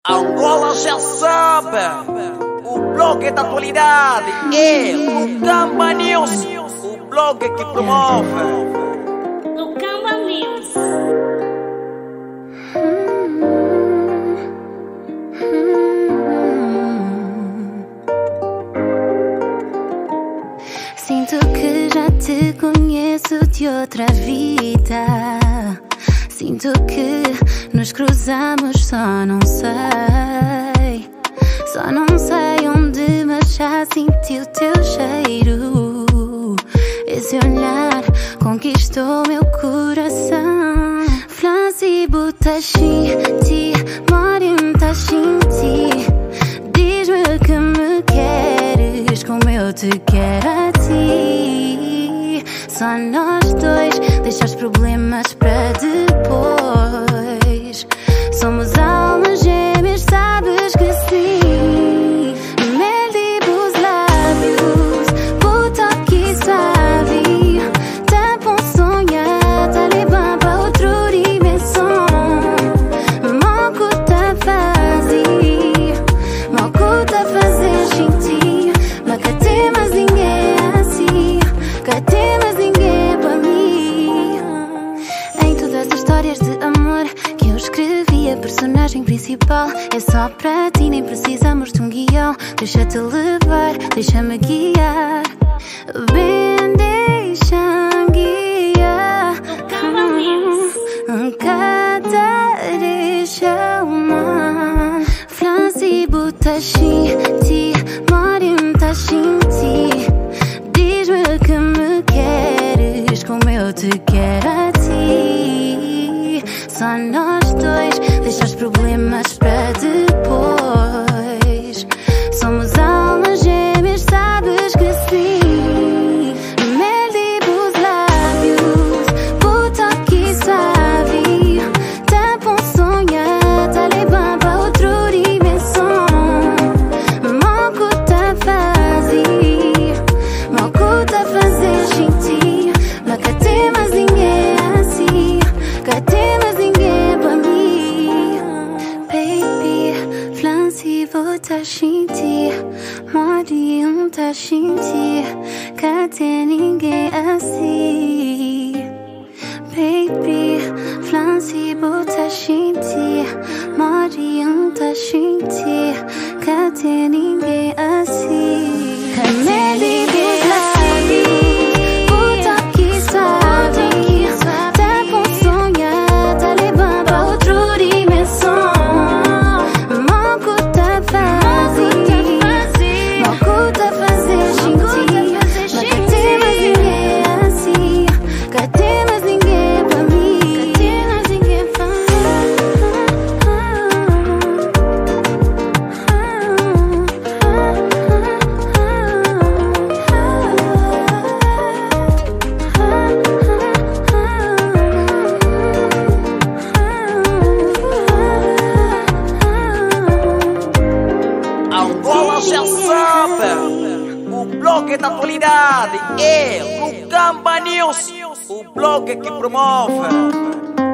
Angola já sabe, o blog da atualidade é Lucamba-News, o blog que promove Lucamba-News. Sinto que já te conheço de outra vida. Sinto que nos cruzamos, só não sei. Só não sei onde, mas já senti o teu cheiro. Esse olhar conquistou meu coração. Flasibo tashinti, morim tashinti. Diz-me que me queres como eu te quero a ti. Só nós dois, deixa os problemas para depois. Somos almas gêmeas, sabes que sim. Me libo os lábios, o toque suave. Tempo sonhar, te levar para outra dimensão. Moco tá vazio, moco tá fazer sentir. Mas que tem mais ninguém assim, que tem mais ninguém para mim. Em todas as histórias de amor que eu escrevi, a personagem principal é só para ti, nem precisamos de um guião. Deixa-te levar, deixa-me guiar. Bem, deixa-me guiar. Cada deixa uma Flasibo tashinti, morim tashinti. Diz-me que me queres como eu te quero a ti. Só nós dois, deixa os problemas para depois. Somos almas gêmeas, sabes que sim. Me libo os lábios, o toque suave. Tempo sonhar, te levar para outra dimensão. Moco tá vazio, moco tá fazer sentir. Mas que tem mais ninguém assim, que tem mais ninguém para mim. Baby, flasivo tá sentir, morim tá sentir, que tem ninguém assim. Baby, flasivo tá sentir, morim tá sentir, que tem ninguém assim. Que me libo os lábios, o toque suave. Tempo sonhar, te levar para outra dimensão. Moco tá vazio, moco tá fazer sentir. Mas que tem mais ninguém assim, que tem mais ninguém pra mim, que tem mais ninguém pra mim. Angola já sabe, o blog da atualidade é Lucamba-News, o blog que promove